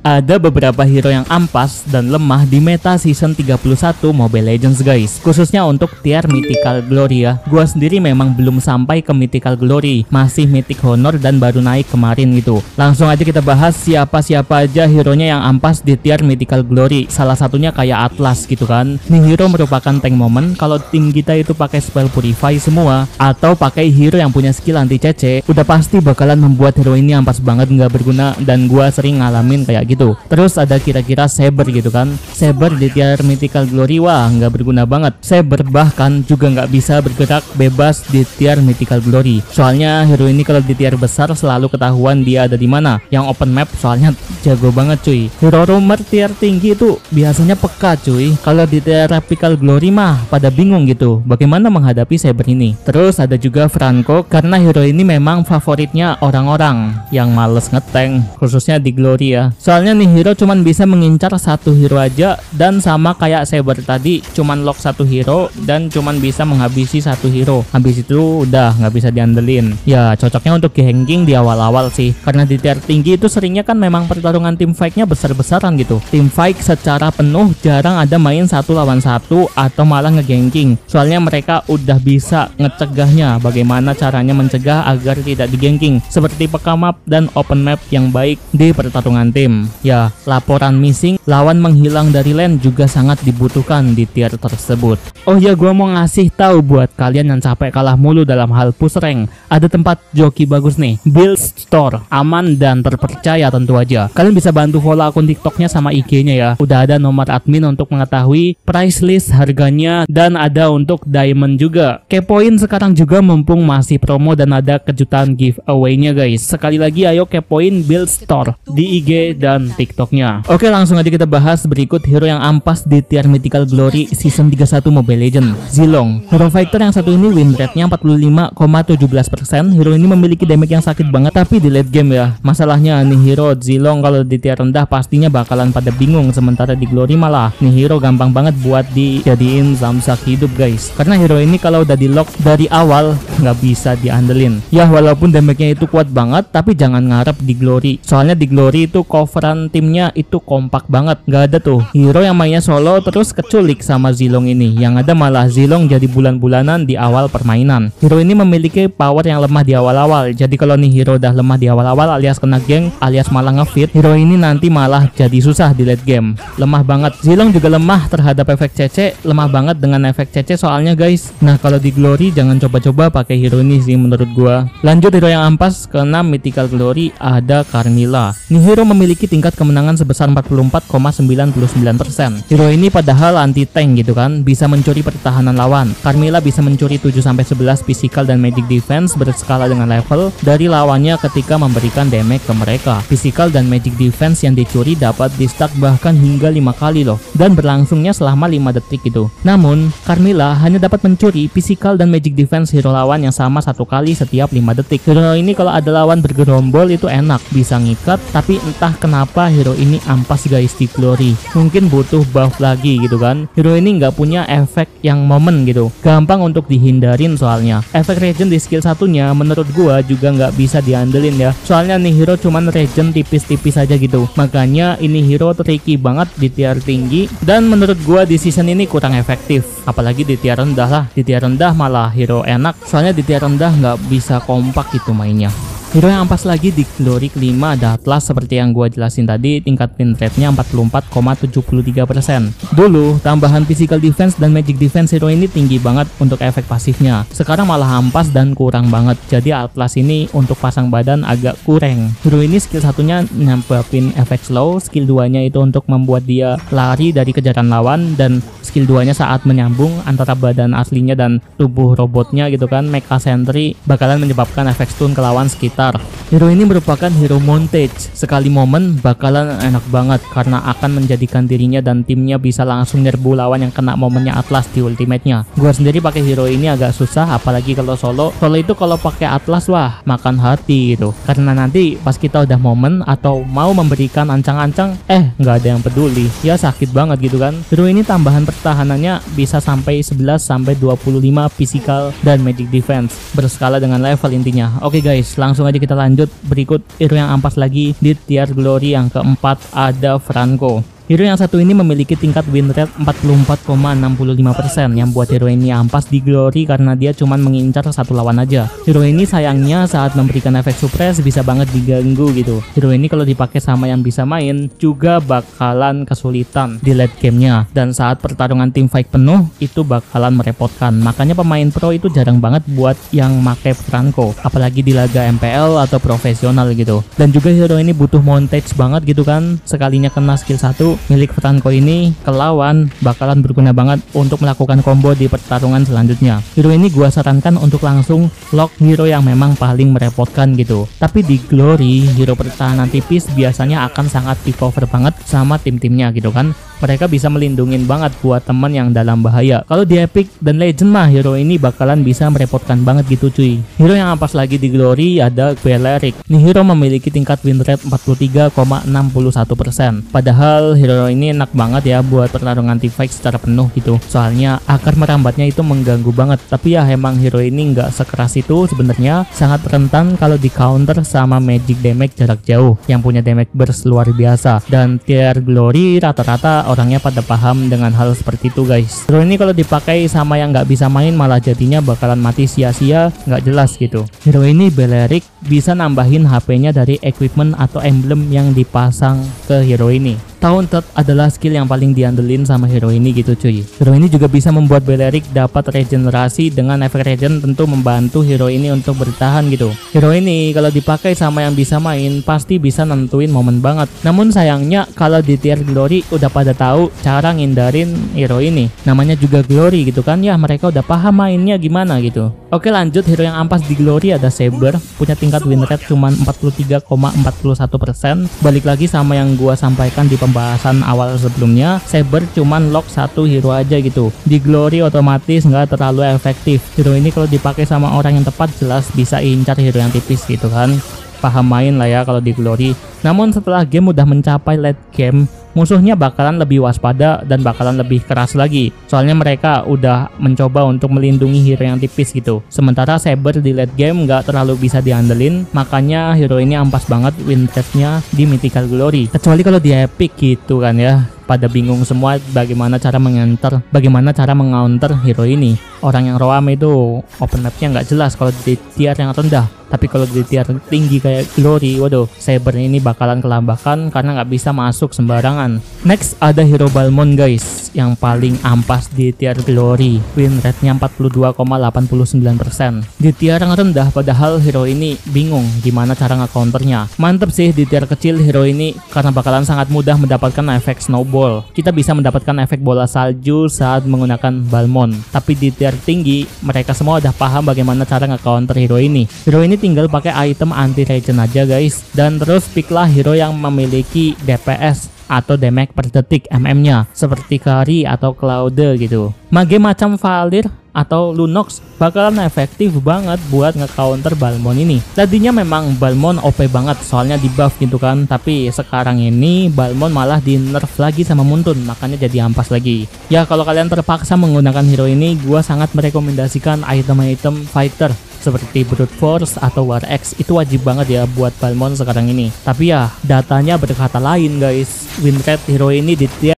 Ada beberapa hero yang ampas dan lemah di meta season 31 Mobile Legends guys, khususnya untuk tier Mythical Glory ya. Gua sendiri memang belum sampai ke Mythical Glory, masih Mythic Honor dan baru naik kemarin gitu. Langsung aja kita bahas siapa-siapa aja hero-nya yang ampas di tier Mythical Glory. Salah satunya kayak Atlas gitu kan. Nih hero merupakan tank moment. Kalau tim kita itu pakai spell Purify semua atau pakai hero yang punya skill anti CC, udah pasti bakalan membuat hero ini ampas banget, nggak berguna, dan gua sering ngalamin kayak gitu. Terus ada kira-kira Saber gitu kan. Saber di tier Mythical Glory, wah nggak berguna banget. Saber bahkan juga nggak bisa bergerak bebas di tier Mythical Glory. Soalnya hero ini kalau di tier besar selalu ketahuan dia ada di mana. Yang open map soalnya jago banget cuy. Hero roamer tier tinggi itu biasanya peka cuy. Kalau di tier Mythical Glory mah pada bingung gitu bagaimana menghadapi Saber ini. Terus ada juga Franco, karena hero ini memang favoritnya orang-orang yang males ngetank, khususnya di Glory ya. Soalnya nih hero cuman bisa mengincar satu hero aja, dan sama kayak Saber tadi cuman lock satu hero dan cuman bisa menghabisi satu hero. Habis itu udah nggak bisa diandelin. Ya cocoknya untuk ganking di awal-awal sih, karena di tier tinggi itu seringnya kan memang pertarungan tim fight-nya besar-besaran gitu. Tim fight secara penuh jarang ada main 1 lawan 1 atau malah ngeganking. Soalnya mereka udah bisa ngecegahnya, bagaimana caranya mencegah agar tidak diganking, seperti peka map dan open map yang baik di pertarungan tim. Ya, laporan missing, lawan menghilang dari lane juga sangat dibutuhkan di tier tersebut. Oh ya, gua mau ngasih tahu buat kalian yang capek kalah mulu dalam hal push rank, ada tempat joki bagus nih, Build Store, aman dan terpercaya tentu aja. Kalian bisa bantu follow akun TikToknya sama IG-nya ya. Udah ada nomor admin untuk mengetahui price list harganya, dan ada untuk diamond juga. Kepoin sekarang juga mumpung masih promo dan ada kejutan giveaway-nya guys. Sekali lagi ayo kepoin Build Store di IG dan TikToknya. Oke, langsung aja kita bahas berikut hero yang ampas di tier Mythical Glory season 31 Mobile Legends. Zilong, hero fighter yang satu ini win rate-nya 45,17%. Hero ini memiliki damage yang sakit banget tapi di late game ya. Masalahnya nih hero Zilong kalau di tier rendah pastinya bakalan pada bingung, sementara di Glory malah nih hero gampang banget buat dijadiin samsak hidup guys. Karena hero ini kalau udah di lock dari awal nggak bisa diandelin. Ya walaupun damage-nya itu kuat banget, tapi jangan ngarep di Glory. Soalnya di Glory itu coveran timnya itu kompak banget, nggak ada tuh hero yang mainnya solo terus keculik sama Zilong ini. Yang ada malah Zilong jadi bulan-bulanan di awal permainan. Hero ini memiliki power yang lemah di awal-awal, jadi kalau nih hero udah lemah di awal-awal alias kena geng alias malah ngefit, hero ini nanti malah jadi susah di late game. Lemah banget. Zilong juga lemah terhadap efek CC, lemah banget dengan efek CC soalnya guys. Nah kalau di Glory jangan coba-coba pakai hero ini sih menurut gua. Lanjut hero yang ampas ke 6 Mythical Glory, ada Carmilla. Nih hero memiliki tingkat kemenangan sebesar 44,99%. Hero ini padahal anti tank gitu kan, bisa mencuri pertahanan lawan. Carmilla bisa mencuri 7-11 physical dan magic defense berskala dengan level dari lawannya ketika memberikan damage ke mereka. Physical dan magic defense yang dicuri dapat di stack bahkan hingga 5 kali loh, dan berlangsungnya selama 5 detik gitu. Namun Carmilla hanya dapat mencuri physical dan magic defense hero lawan yang sama 1 kali setiap 5 detik. Hero ini kalau ada lawan bergerombol itu enak, bisa ngikat, tapi entah kenapa hero ini ampas guys di Glory. Mungkin butuh buff lagi gitu kan. Hero ini nggak punya efek yang momen gitu, gampang untuk dihindarin soalnya. Efek regen di skill satunya menurut gua juga nggak bisa diandelin ya. Soalnya nih hero cuman regen tipis-tipis aja gitu. Makanya ini hero tricky banget di tier tinggi, dan menurut gua di season ini kurang efektif. Apalagi di tier rendah lah. Di tier rendah malah hero enak, soalnya di tier rendah nggak bisa kompak gitu mainnya. Hero yang ampas lagi di Glory kelima ada Atlas. Seperti yang gua jelasin tadi, tingkat win rate-nya 44,73%. Dulu tambahan physical defense dan magic defense hero ini tinggi banget untuk efek pasifnya. Sekarang malah ampas dan kurang banget. Jadi Atlas ini untuk pasang badan agak kurang. Hero ini skill satunya nyambapin efek slow, skill 2-nya itu untuk membuat dia lari dari kejaran lawan, dan skill 2-nya saat menyambung antara badan aslinya dan tubuh robotnya gitu kan, Mecha Sentry, bakalan menyebabkan efek stun ke lawan sekitar. Hero ini merupakan hero montage. Sekali momen bakalan enak banget karena akan menjadikan dirinya dan timnya bisa langsung nyerbu lawan yang kena momennya Atlas di ultimate-nya. Gua sendiri pakai hero ini agak susah, apalagi kalau solo. Solo itu kalau pakai Atlas wah makan hati gitu. Karena nanti pas kita udah momen atau mau memberikan ancang-ancang, nggak ada yang peduli. Ya sakit banget gitu kan. Hero ini tambahan pertahanannya bisa sampai 11-25 physical dan magic defense berskala dengan level intinya. Oke guys, langsung aja kita lanjut. Berikut hero yang ampas lagi di tier glory yang keempat ada Franco. Hero yang satu ini memiliki tingkat win rate 44,65%. Yang buat hero ini ampas di glory karena dia cuma mengincar satu lawan aja. Hero ini sayangnya saat memberikan efek suppress bisa banget diganggu gitu. Hero ini kalau dipakai sama yang bisa main juga bakalan kesulitan di late gamenya, dan saat pertarungan team fight penuh itu bakalan merepotkan. Makanya pemain pro itu jarang banget buat yang make Franco, apalagi di laga MPL atau profesional gitu. Dan juga hero ini butuh montage banget gitu kan. Sekalinya kena skill 1 milik Franco ini ke lawan bakalan berguna banget untuk melakukan combo di pertarungan selanjutnya. Hero ini gua sarankan untuk langsung lock hero yang memang paling merepotkan gitu. Tapi di glory hero pertahanan tipis biasanya akan sangat di cover banget sama tim-timnya gitu kan. Mereka bisa melindungin banget buat teman yang dalam bahaya. Kalau di epic dan legend mah hero ini bakalan bisa merepotkan banget gitu cuy. Hero yang ampas lagi di glory ada Beleric. Nih hero memiliki tingkat win rate 43,61%. Padahal hero ini enak banget ya buat pertarungan team fight secara penuh gitu. Soalnya akar merambatnya itu mengganggu banget. Tapi ya emang hero ini nggak sekeras itu sebenarnya, sangat rentan kalau di counter sama magic damage jarak jauh yang punya damage burst luar biasa. Dan tier glory rata-rata orangnya pada paham dengan hal seperti itu guys. Hero ini kalau dipakai sama yang nggak bisa main malah jadinya bakalan mati sia-sia, nggak jelas gitu. Hero ini Beleric bisa nambahin HP-nya dari equipment atau emblem yang dipasang ke hero ini. Taunted adalah skill yang paling diandelin sama hero ini gitu cuy. Hero ini juga bisa membuat Beleric dapat regenerasi. Dengan efek regen tentu membantu hero ini untuk bertahan gitu. Hero ini kalau dipakai sama yang bisa main pasti bisa nentuin momen banget. Namun sayangnya kalau di tier glory udah pada tahu cara ngindarin hero ini. Namanya juga glory gitu kan ya, mereka udah paham mainnya gimana gitu. Oke lanjut, hero yang ampas di glory ada Saber. Punya tingkat win rate cuman 43,41%. Balik lagi sama yang gua sampaikan di pembahasan awal sebelumnya, Saber cuman lock satu hero aja gitu. Di glory otomatis nggak terlalu efektif. Hero ini kalau dipakai sama orang yang tepat jelas bisa incar hero yang tipis gitu kan. Paham main lah ya kalau di glory. Namun setelah game udah mencapai late game, musuhnya bakalan lebih waspada dan bakalan lebih keras lagi. Soalnya mereka udah mencoba untuk melindungi hero yang tipis gitu. Sementara Saber di late game nggak terlalu bisa diandelin, makanya hero ini ampas banget win rate-nya di Mythical Glory. Kecuali kalau di epic gitu kan ya. Pada bingung semua bagaimana cara mengounter hero ini. Orang yang roam itu open mapnya nggak jelas kalau di tier yang rendah. Tapi kalau di tier tinggi kayak glory, waduh, Saber ini bakalan kelambakan karena nggak bisa masuk sembarangan. Next ada hero Balmond guys, yang paling ampas di tier glory. Win rate-nya 42,89%. Di tier yang rendah padahal hero ini bingung gimana cara nge-counternya. Mantep sih di tier kecil hero ini karena bakalan sangat mudah mendapatkan efek snowball. Kita bisa mendapatkan efek bola salju saat menggunakan Balmond. Tapi di tier tinggi mereka semua udah paham bagaimana cara nge-counter hero ini. Hero ini tinggal pakai item anti regen aja guys, dan terus picklah hero yang memiliki DPS atau damage per detik MM-nya seperti Kari atau Claude gitu. Mage macam Valir atau Lunox bakalan efektif banget buat nge-counter Balmond ini. Tadinya memang Balmond OP banget soalnya di buff gitu kan, tapi sekarang ini Balmond malah di nerf lagi sama Muntun, makanya jadi ampas lagi. Ya kalau kalian terpaksa menggunakan hero ini, gua sangat merekomendasikan item-item fighter seperti Brute Force atau War X. Itu wajib banget ya buat Balmond sekarang ini. Tapi ya datanya berkata lain guys. Win rate hero ini di tier